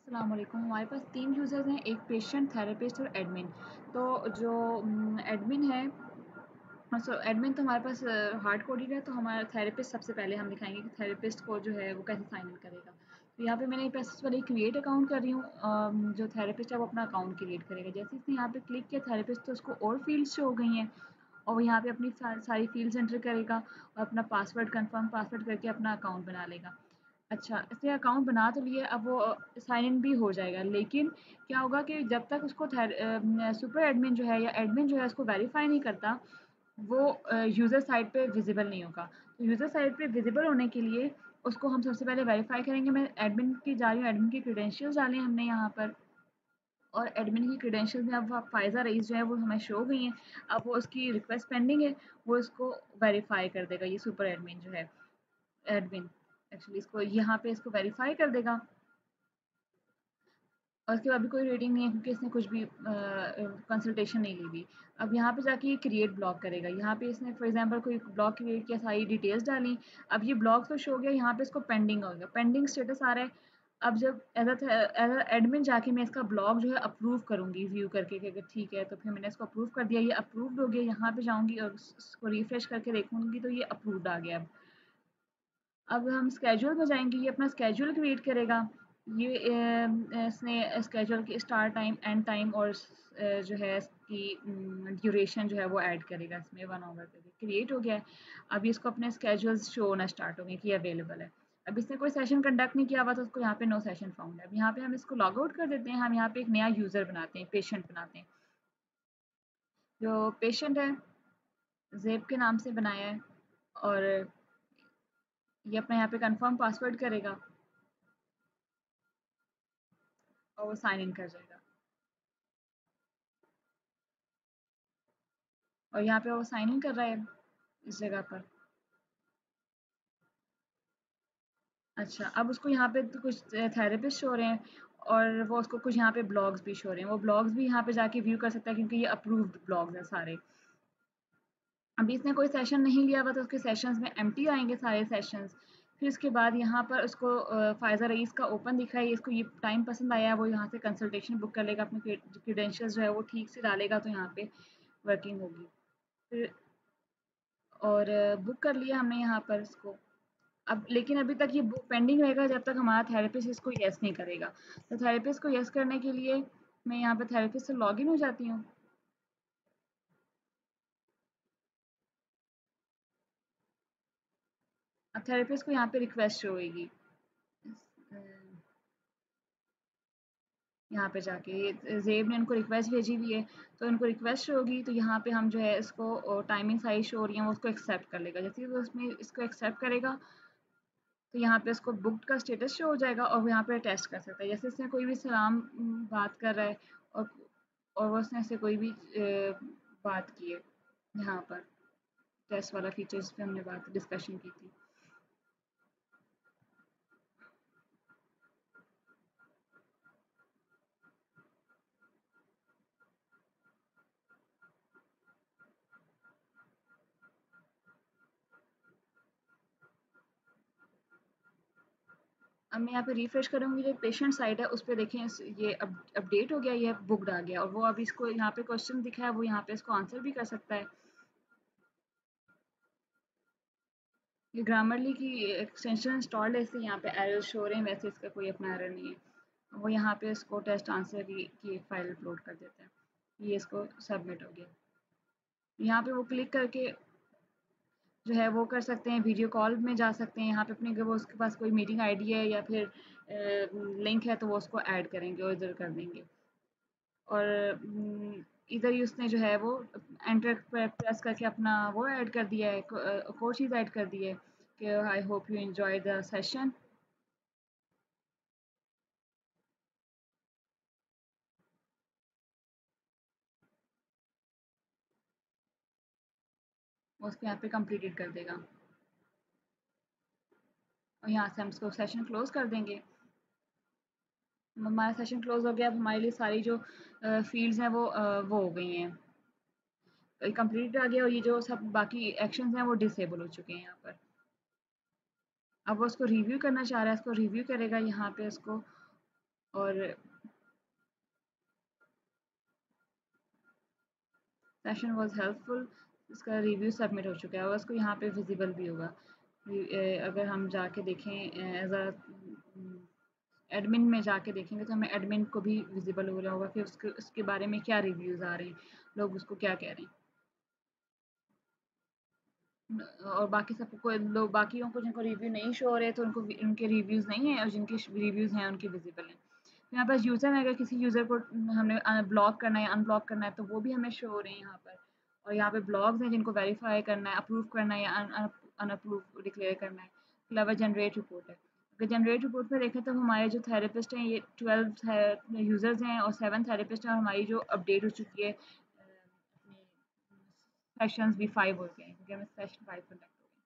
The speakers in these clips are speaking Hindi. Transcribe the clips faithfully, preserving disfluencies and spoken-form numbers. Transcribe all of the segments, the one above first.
अस्सलाम वालेकुम। हमारे पास तीन यूज़र्स हैं, एक पेशेंट, थेरेपिस्ट और एडमिन। तो जो एडमिन है, सो एडमिन तो हमारे पास हार्ड कोडेड है, तो हमारा थेरेपिस्ट सबसे पहले हम दिखाएंगे कि थेरेपिस्ट को जो है वो कैसे साइन इन करेगा। तो यहाँ पे मैंने पैसे वाले क्रिएट अकाउंट कर रही हूँ। अम, जो थेरेपिस्ट है वो अपना अकाउंट क्रिएट करेगा। जैसे इसने यहाँ पे क्लिक किया थेरेपिस्ट, तो उसको और फील्ड्स शो हो गई हैं और वो यहाँ पे अपनी सा, सारी फील्ड्स एंटर करेगा और अपना पासवर्ड कंफर्म पासवर्ड करके अपना अकाउंट बना लेगा। अच्छा, इसने अकाउंट बना तो लिया, अब वो साइन इन भी हो जाएगा, लेकिन क्या होगा कि जब तक उसको सुपर एडमिन जो है या एडमिन जो है उसको वेरीफाई नहीं करता, वो यूज़र साइड पे विजिबल नहीं होगा। तो यूज़र साइड पे विजिबल होने के लिए उसको हम सबसे पहले वेरीफाई करेंगे। मैं एडमिन की जा रही हूँ, एडमिन की क्रेडेंशियल्स डाले हमने यहाँ पर, और एडमिन की क्रेडेंशियल्स में अब फ़ायज़ा रईस जो है वो हमें शो हो गई हैं। अब वो उसकी रिक्वेस्ट पेंडिंग है, वो इसको वेरीफाई कर देगा, ये सुपर एडमिन जो है, एडमिन एक्चुअली इसको यहाँ पे इसको वेरीफाई कर देगा। और उसके बाद भी कोई रेटिंग नहीं है क्योंकि इसने कुछ भी कंसल्टेशन नहीं ली हुई। अब यहाँ पे जाके ये क्रिएट ब्लॉग करेगा। यहाँ पे इसने फॉर एग्जांपल कोई ब्लॉग क्रिएट किया, सारी डिटेल्स डाली। अब ये ब्लॉग तो शो हो गया, यहाँ पे इसको पेंडिंग हो गया, पेंडिंग स्टेटस आ रहा है। अब जब एज एज एडमिन जाके मैं इसका ब्लॉग जो है अप्रूव करूँगी व्यू करके कि अगर ठीक है, तो फिर मैंने इसको अप्रूव कर दिया, ये अप्रूव्ड हो गया। यहाँ पे जाऊँगी और इसको रिफ्रेश करके देखूँगी तो ये अप्रूव्ड आ गया। अब अब हम स्केड्यूल में जाएँगे, ये अपना स्केड्यूल क्रिएट करेगा। ये अ, इसने स्केड्यूल की स्टार्ट टाइम, एंड टाइम और अ, जो है इसकी उम, ड्यूरेशन जो है वो ऐड करेगा इसमें वन आवर करके। क्रिएट हो गया है। अब ये इसको अपने स्केड्यूल्स शो होना स्टार्ट होंगे कि ये अवेलेबल है। अब इसने कोई सेशन कंडक्ट नहीं किया हुआ तो उसको यहाँ पे नो सेशन फाउंड है। अब यहाँ पे हम इसको लॉग आउट कर देते हैं, हम यहाँ पे एक नया यूज़र बनाते हैं, पेशेंट बनाते हैं। जो पेशेंट है, ज़ेब के नाम से बनाया है, और ये अपना यहाँ पे कन्फर्म पासवर्ड करेगा और वो साइन इन कर जाएगा। और यहाँ पे वो साइन इन कर रहा है इस जगह पर। अच्छा, अब उसको यहाँ पे तो कुछ थेरेपिस्ट शो हो रहे हैं और वो उसको कुछ यहाँ पे ब्लॉग्स भी शो हो रहे हैं। वो ब्लॉग्स भी यहाँ पे जाके व्यू कर सकता है क्योंकि ये अप्रूव्ड ब्लॉग्स हैं सारे। अभी इसने कोई सेशन नहीं लिया हुआ तो उसके सेशंस में एम्प्टी आएँगे सारे सेशंस। फिर उसके बाद यहाँ पर उसको अ, फ़ायज़ा रईस का ओपन दिख रहा है, इसको ये टाइम पसंद आया है, वो यहाँ से कंसल्टेशन बुक कर लेगा, अपने क्रे क्रेडेंशियल्स जो है वो ठीक से डालेगा तो यहाँ पे वर्किंग होगी। फिर और बुक कर लिया हमने यहाँ पर इसको। अब लेकिन अभी तक ये बुक पेंडिंग रहेगा जब तक हमारा थेरेपिस्ट इसको येस नहीं करेगा। तो थेरेपिस्ट को येस करने के लिए मैं यहाँ पे थेरेपिस्ट से लॉगिन हो जाती हूँ। अब थेरेपिस्ट को यहाँ पे रिक्वेस्ट शो होएगी। अ, यहाँ पे जाके ज़ेब ने उनको रिक्वेस्ट भेजी हुई है, तो उनको रिक्वेस्ट शो होगी, तो यहाँ पे हम जो है इसको टाइमिंग सारी शो हो रही है, वो उसको एक्सेप्ट कर लेगा। जैसे ही वो उसमें इसको एक्सेप्ट करेगा, तो यहाँ पे उसको बुक्ड का स्टेटस शो हो जाएगा और वो यहाँ पे टेस्ट कर सकता है। जैसे इसने कोई भी सलाम उम, बात कर रहा है और और वो उसने ऐसे कोई भी अ, बात की है यहाँ पर, टेस्ट वाला फीचर जिस पे हमने बात डिस्कशन की थी। अब मैं यहाँ पे रिफ्रेश करूँगी, जो पेशेंट साइड है उस पे देखें, इस ये अप अपडेट हो गया, ये बुक्ड आ गया और वो अब इसको यहाँ पे क्वेश्चन दिखा है, वो यहाँ पे इसको आंसर भी कर सकता है। ये ग्रामरली की एक्सटेंशन इंस्टॉल्ड है, इससे यहाँ पे एरर शो हो रहे हैं, वैसे इसका कोई अपना एरर नहीं है। वो यहाँ पे इसको टेस्ट आंसर की, की एक फाइल अपलोड कर देते हैं। ये इसको सबमिट हो गया। यहाँ पे वो क्लिक करके जो है वो कर सकते हैं, वीडियो कॉल में जा सकते हैं। यहाँ पे अपने अगर वो उसके पास कोई मीटिंग आईडी है या फिर लिंक है तो वो उसको ऐड करेंगे और इधर कर देंगे। और उम, इधर ही उसने जो है वो एंटर पे प्रेस करके अपना वो ऐड कर दिया है, को अ, एक और चीज़ ऐड कर दी है कि I hope you enjoy the session. वो उसको यहाँ पे कंप्लीटेड कर देगा और यहाँ से हम इसको सेशन क्लोज़ कर देंगे। हमारा सेशन क्लोज़ हो गया। अब हमारे लिए सारी जो अ, फ़ील्ड्स हैं वो अ, वो हो गई हैं, कंप्लीट आ गया और ये जो सब बाकी एक्शंस हैं वो डिसेबल हो चुके हैं यहाँ पर। अब वो उसको रिव्यू करना चाह रहा है, इसको रिव्यू करेगा यहाँ पे इसको, और सेशन वाज हेल्पफुल, इसका रिव्यू सबमिट हो चुका है और उसको यहाँ पे विजिबल भी होगा। अगर हम जाके देखें एज अ एडमिन में जाके देखेंगे तो हमें एडमिन को भी विजिबल हो रहा होगा कि उसके उसके बारे में क्या रिव्यूज़ आ रहे हैं, लोग उसको क्या कह रहे हैं। और बाकी सबको लोग बाकियों को जिनको रिव्यू नहीं शो हो रहे तो उनको उनके रिव्यूज़ नहीं है और जिनके रिव्यूज़ हैं उनके विजिबल हैं। यहाँ पर यूज़र में अगर किसी यूज़र को हमने ब्लॉक करना है या अनब्लॉक करना है तो वो भी हमें शो हो रहे हैं यहाँ पर। और यहाँ पे ब्लॉग्स हैं जिनको वेरीफाई करना है, अप्रूव करना है या अनअप्रूव डिक्लेयर करना है। इसके अलावा जनरेट रिपोर्ट है। अगर जनरेट रिपोर्ट में देखें तो हमारे जो थेरेपिस्ट हैं ये ट्वेल्व यूज़र्स हैं और सेवन थेरेपिस्ट हैं और हमारी जो अपडेट हो चुकी है अपनी सेशंस भी फाइव हो गए हैं क्योंकि हमें सेशन फाइव कंडक्ट हो गए।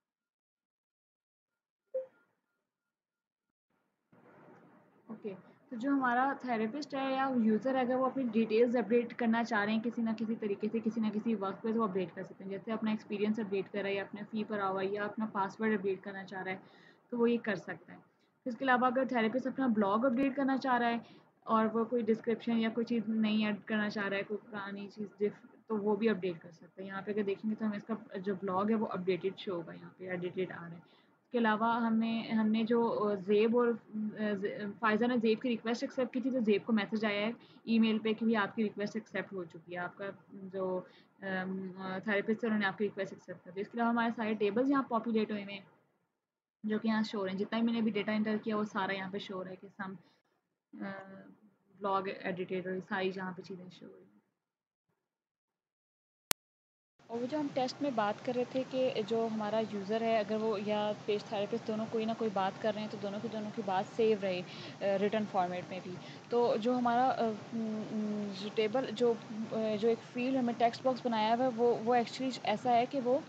ओके, तो जो हमारा थेरेपिस्ट है या यूज़र है अगर वो अपनी डिटेल्स अपडेट करना चाह रहे हैं किसी ना किसी तरीके से किसी ना किसी वक्त पे तो वो अपडेट कर सकते हैं। जैसे अपना एक्सपीरियंस अपडेट कर रहा है या अपने फ़ी पर हुआ या अपना पासवर्ड अपडेट करना चाह रहा है तो वो ये कर सकता है। इसके अलावा अगर थेरेपिस्ट अपना ब्लॉग अपडेट करना चाह रहा है और वो कोई डिस्क्रिप्शन या कोई चीज़ नहीं ऐड करना चाह रहा है, कोई पुरानी चीज़ डिफ तो वो भी अपडेट कर सकता है। यहाँ पे अगर देखेंगे तो हमें इसका जो ब्लॉग है वो अपडेटेड शो होगा, यहाँ पे एडिटेड आ रहा है। इसके अलावा हमें हमने जो ज़ेब और फ़ायज़ा ने ज़ेब की रिक्वेस्ट एक्सेप्ट की थी तो ज़ेब को मैसेज आया है ईमेल पे कि भी आपकी रिक्वेस्ट एक्सेप्ट हो चुकी है। आपका जो थेरेपिस्ट है उन्होंने आपकी रिक्वेस्ट एक्सेप्ट कर दी। इसके अलावा हमारे सारे टेबल्स यहाँ पॉपुलेट हुए हैं जो कि यहाँ शो हो रहे हैं। जितना भी मैंने अभी डेटा एंटर किया वो सारा यहाँ पे शो हो रहा है कि सम ब्लॉग एडिटेड और सारी जहाँ पे चीज़ें शो हो रही हैं। और वो जो हम टेस्ट में बात कर रहे थे कि जो हमारा यूज़र है अगर वो या पेज थेरेपिस्ट दोनों कोई ना कोई बात कर रहे हैं तो दोनों की दोनों की बात सेव रहे रिटन फॉर्मेट में भी। तो जो हमारा जो टेबल जो जो एक फील्ड हमें टेक्स्ट बॉक्स बनाया हुआ है वो वो एक्चुअली ऐसा है कि वो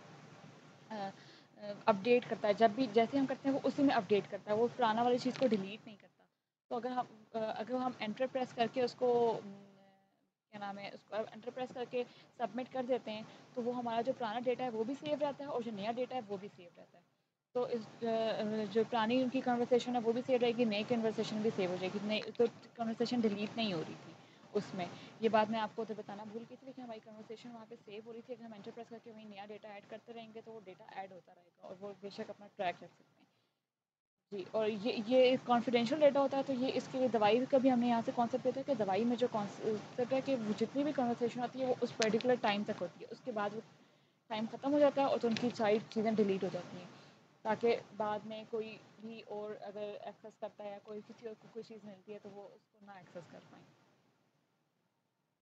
अपडेट करता है। जब भी जैसे हम करते हैं वो उसी में अपडेट करता है, वो पुराना वाली चीज़ को डिलीट नहीं करता। तो अगर हम अगर हम एंटर प्रेस करके उसको क्या नाम है उसको एंटर प्रेस करके सबमिट कर देते हैं तो वो हमारा जो पुराना डेटा है वो भी सेव रहता है और जो नया डेटा है वो भी सेव रहता है। तो इस जो पुरानी उनकी कन्वर्सेशन है वो भी सेव रहेगी, नई कन्वर्सेशन भी सेव हो जाएगी। नई तो कन्वर्सेशन डिलीट नहीं हो रही थी उसमें। ये बात मैं आपको तो बताना भूल गई थी, लेकिन हमारी कन्वर्सेशन वहाँ पे सेव हो रही थी। अगर हम एंटर प्रेस करके वहीं नया डेटा ऐड करते रहेंगे तो वो डेटा ऐड होता रहेगा और वो बेशक अपना ट्रैक रख सकते हैं। जी, और ये ये कॉन्फिडेंशियल डेटा होता है तो ये इसके लिए दवाई का भी हमने यहाँ से कॉन्सेप्ट लिया था कि दवाई में जो कॉन्सेप्ट है कि जितनी भी कन्वर्सेशन होती है वो उस पर्टिकुलर टाइम तक होती है, उसके बाद वो टाइम ख़त्म हो जाता है और तो उनकी सारी चीज़ें डिलीट हो जाती हैं ताकि बाद में कोई भी और अगर एक्सेस करता है या कोई किसी और को कोई चीज़ मिलती है तो वो उसको ना एक्सेस कर पाएँ।